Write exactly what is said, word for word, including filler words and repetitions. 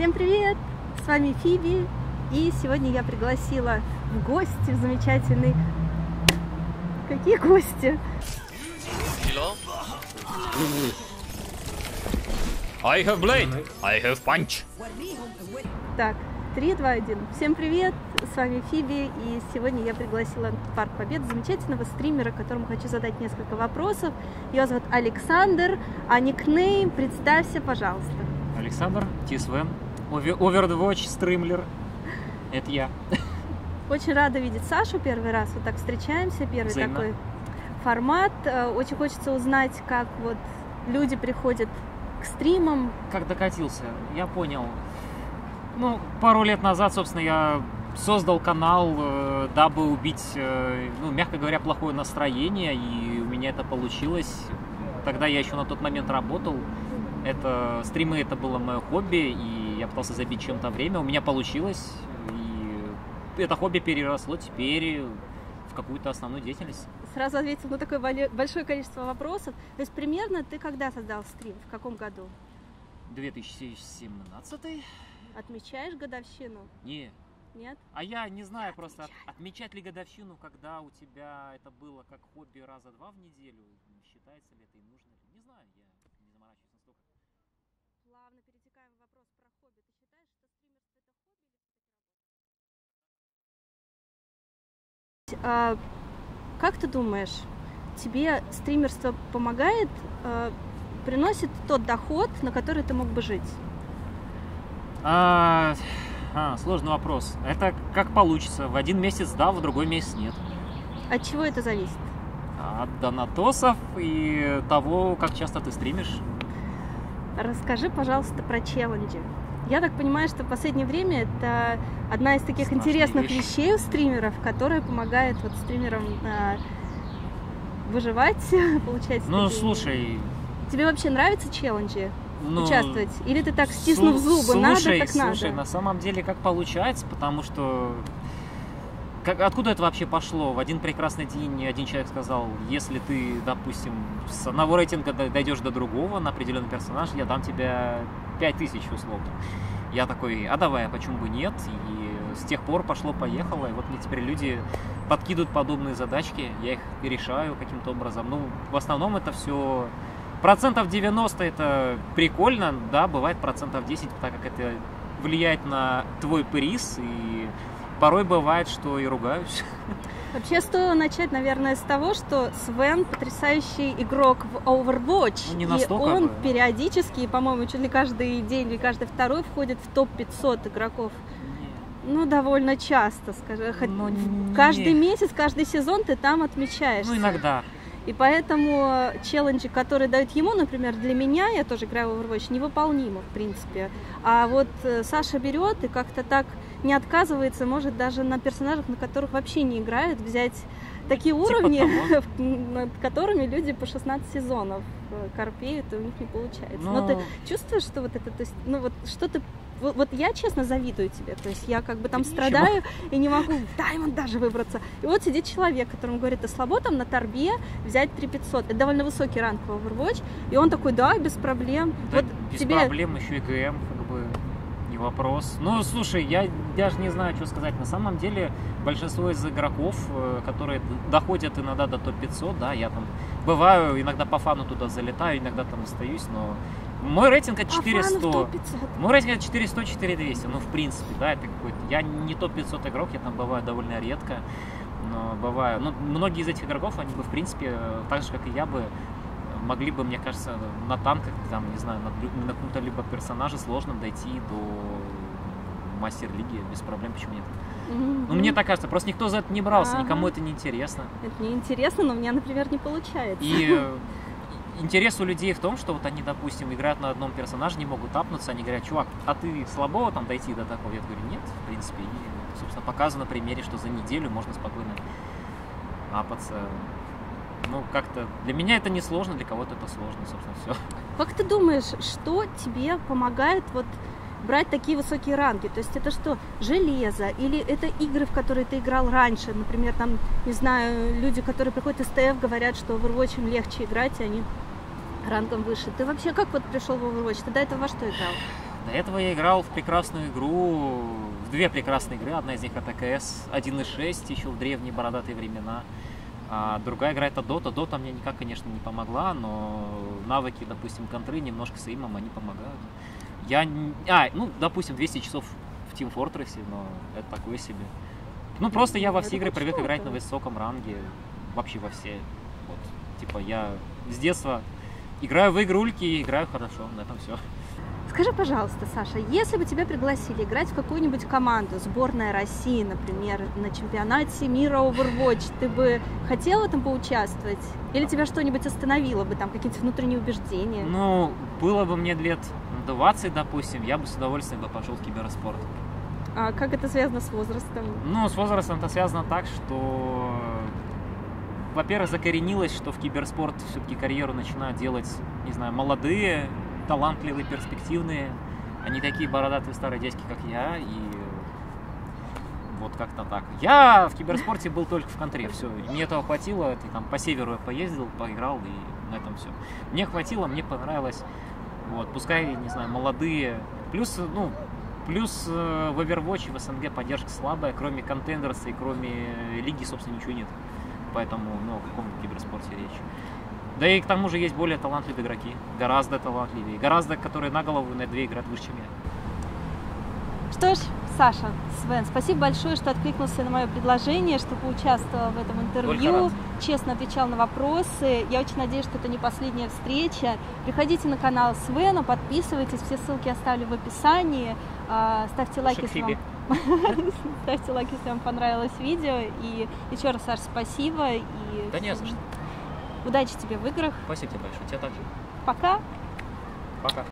Всем привет! С вами Фиби, и сегодня я пригласила в гости в замечательный... Какие гости? Hello? I have blade, I have punch. Так, три, два, один. Всем привет! С вами Фиби, и сегодня я пригласила в Парк Победы замечательного стримера, которому хочу задать несколько вопросов. Его зовут Александр, а никнейм представься, пожалуйста. Александр, Тисвен, Overwatch стримлер. Это я. Очень рада видеть Сашу первый раз. Вот так встречаемся, первый Взаимно. такой формат. Очень хочется узнать, как вот люди приходят к стримам. Как докатился, я понял. Ну, пару лет назад, собственно, я создал канал, э, дабы убить, э, ну, мягко говоря, плохое настроение, и у меня это получилось. Тогда я еще на тот момент работал. Это, стримы это было мое хобби, и я пытался забить чем-то время. У меня получилось, и это хобби переросло теперь в какую-то основную деятельность. Сразу ответил на такое большое количество вопросов. То есть примерно ты когда создал стрим? В каком году? две тысячи семнадцатый? Отмечаешь годовщину? Не. Нет? А я не знаю просто, от, отмечать ли годовщину, когда у тебя это было как хобби раза два в неделю, считается ли это и нужно ли? Не знаю, я не заморачиваюсь настолько. Плавно перетекаем в вопрос про хобби. Ты считаешь, что стримерство это хобби или все-таки работа? А, как ты думаешь, тебе стримерство помогает, а, приносит тот доход, на который ты мог бы жить? А, а, сложный вопрос. Это как получится. В один месяц да, в другой месяц нет. От чего это зависит? От донатосов и того, как часто ты стримишь. Расскажи, пожалуйста, про челленджи. Я так понимаю, что в последнее время это одна из таких Страшные интересных вещи. вещей у стримеров, которая помогает вот стримерам а, выживать, получать. Ну, такие... слушай... Тебе вообще нравятся челленджи? Ну, участвовать? Или ты так, стиснув зубы, слушай, надо, как слушай, надо? на самом деле, как получается, потому что... Как, откуда это вообще пошло? В один прекрасный день один человек сказал, если ты, допустим, с одного рейтинга дойдешь до другого на определенный персонаж, я дам тебе пять тысяч условно. Я такой, а давай, а почему бы нет? И с тех пор пошло-поехало, и вот мне теперь люди подкидывают подобные задачки, я их решаю каким-то образом. Ну, в основном это все... Процентов девяносто это прикольно, да, бывает процентов десять, так как это влияет на твой приз, и порой бывает, что и ругаюсь. Вообще стоило начать, наверное, с того, что Свен потрясающий игрок в Overwatch. Ну, не и настолько он бы. периодически, по-моему, чуть ли каждый день или каждый второй входит в топ пятьсот игроков. Ну, довольно часто, скажи. Хоть Ну, не. каждый месяц, каждый сезон ты там отмечаешься. Ну, иногда. И поэтому челленджи, которые дают ему, например, для меня, я тоже играю в Overwatch, невыполнимы, в принципе. А вот Саша берет и как-то так не отказывается, может даже на персонажах, на которых вообще не играет, взять такие Типа уровни, того. над которыми люди по шестнадцать сезонов корпеют, и у них не получается. Ну... Но ты чувствуешь, что вот это, то есть, ну вот что ты... Вот, вот я, честно, завидую тебе, то есть я как бы там Ничего. страдаю и не могу в Даймонд даже выбраться. И вот сидит человек, которому говорит, ты слабо там на торбе взять три пятьсот. Это довольно высокий ранг в Overwatch. И он такой, да, без проблем. Да, вот без тебе... проблем, еще и ГМ, как бы, не вопрос. Ну, слушай, я даже не знаю, что сказать. На самом деле, большинство из игроков, которые доходят иногда до топ пятьсот, да, я там бываю, иногда по фану туда залетаю, иногда там остаюсь, но мой рейтинг это четыреста. Мой рейтинг это четыреста четыре двести. Ну, в принципе, да, это какой-то... Я не топ пятьсот игрок, я там бываю довольно редко, но бываю. Ну, многие из этих игроков, они бы, в принципе, так же, как и я бы, могли бы, мне кажется, на танках, там, не знаю, на, на каком-то либо персонаже сложно дойти до мастер-лиги без проблем, почему нет? Mm-hmm. Ну, мне так кажется, просто никто за это не брался, Ага. никому это не интересно. Это не интересно, но у меня, например, не получается. И интерес у людей в том, что вот они, допустим, играют на одном персонаже, не могут апнуться, они говорят, чувак, а ты слабо там дойти до такого? Я говорю, нет, в принципе, и, собственно, показываю на примере, что за неделю можно спокойно апаться. Ну, как-то для меня это не сложно, для кого-то это сложно, собственно, все. Как ты думаешь, что тебе помогает вот брать такие высокие ранги? То есть это что, железо? Или это игры, в которые ты играл раньше? Например, там, не знаю, люди, которые приходят из ТФ, говорят, что в Overwatch им легче играть, и они рангом выше. Ты вообще как вот пришел в Overwatch? Ты до этого во что играл? До этого я играл в прекрасную игру, в две прекрасные игры. Одна из них это КС один и шесть, еще в древние бородатые времена. А другая игра это Dota. Dota мне никак, конечно, не помогла, но навыки, допустим, контры немножко с эймом, они помогают. Я... А, ну, допустим, двести часов в Team Fortress, но это такое себе. Ну, просто я во все игры привык играть на высоком ранге. Вообще во все. Вот. Типа, я с детства играю в игрульки и играю хорошо. На этом все. Скажи, пожалуйста, Саша, если бы тебя пригласили играть в какую-нибудь команду, сборная России, например, на чемпионате мира Overwatch, ты бы хотел в этом поучаствовать? Или тебя что-нибудь остановило бы, там, какие-то внутренние убеждения? Ну, было бы мне лет двадцать, допустим, я бы с удовольствием бы пошел в киберспорт. А как это связано с возрастом? Ну, с возрастом это связано так, что, во-первых, закоренилось, что в киберспорт все-таки карьеру начинают делать, не знаю, молодые, талантливые, перспективные, они такие бородатые старые дядьки, как я, и вот как-то так. Я в киберспорте был только в контре, все, мне этого хватило, это, там по северу я поездил, поиграл, и на этом все. Мне хватило, мне понравилось, вот, пускай, не знаю, молодые, плюс, ну, плюс в Overwatch в СНГ поддержка слабая, кроме контендерса и кроме лиги, собственно, ничего нет, поэтому, ну, о каком киберспорте речь. Да и к тому же есть более талантливые игроки, гораздо талантливее, гораздо, которые на голову на две играют выше, чем я. Что ж, Саша, Свен, спасибо большое, что откликнулся на мое предложение, что поучаствовал в этом интервью, честно отвечал на вопросы. Я очень надеюсь, что это не последняя встреча. Приходите на канал Свена, подписывайтесь, все ссылки оставлю в описании. Ставьте лайк, если вам... Ставьте лайк, если вам понравилось видео. И еще раз, Саш, спасибо. И... Да не за что. Удачи тебе в играх. Спасибо тебе большое. Тебе также. Пока. Пока.